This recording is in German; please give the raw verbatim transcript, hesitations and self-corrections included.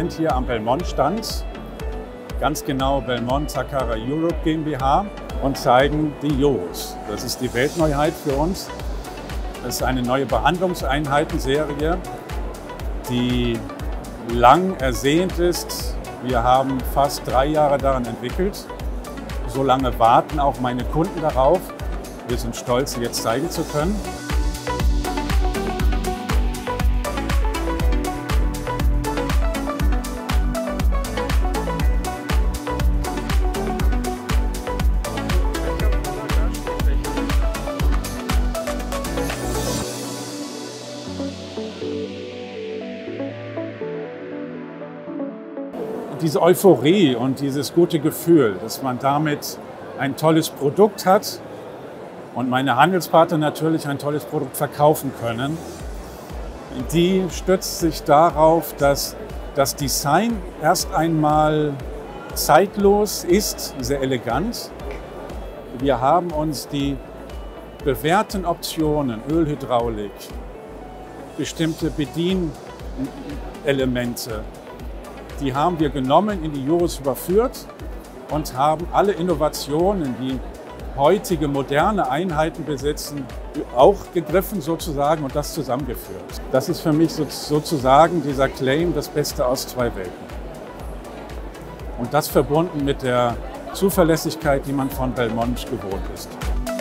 sind hier am Belmont-Stand, ganz genau Belmont Takara Europe GmbH, und zeigen die Joros. Das ist die Weltneuheit für uns. Das ist eine neue Behandlungseinheitenserie, die lang ersehnt ist. Wir haben fast drei Jahre daran entwickelt. So lange warten auch meine Kunden darauf. Wir sind stolz, sie jetzt zeigen zu können. Diese Euphorie und dieses gute Gefühl, dass man damit ein tolles Produkt hat und meine Handelspartner natürlich ein tolles Produkt verkaufen können, die stützt sich darauf, dass das Design erst einmal zeitlos ist, sehr elegant. Wir haben uns die bewährten Optionen, Ölhydraulik, bestimmte Bedienelemente, die haben wir genommen, in die Joros überführt und haben alle Innovationen, die heutige moderne Einheiten besitzen, auch gegriffen sozusagen und das zusammengeführt. Das ist für mich sozusagen dieser Claim, das Beste aus zwei Welten. Und das verbunden mit der Zuverlässigkeit, die man von Belmont gewohnt ist.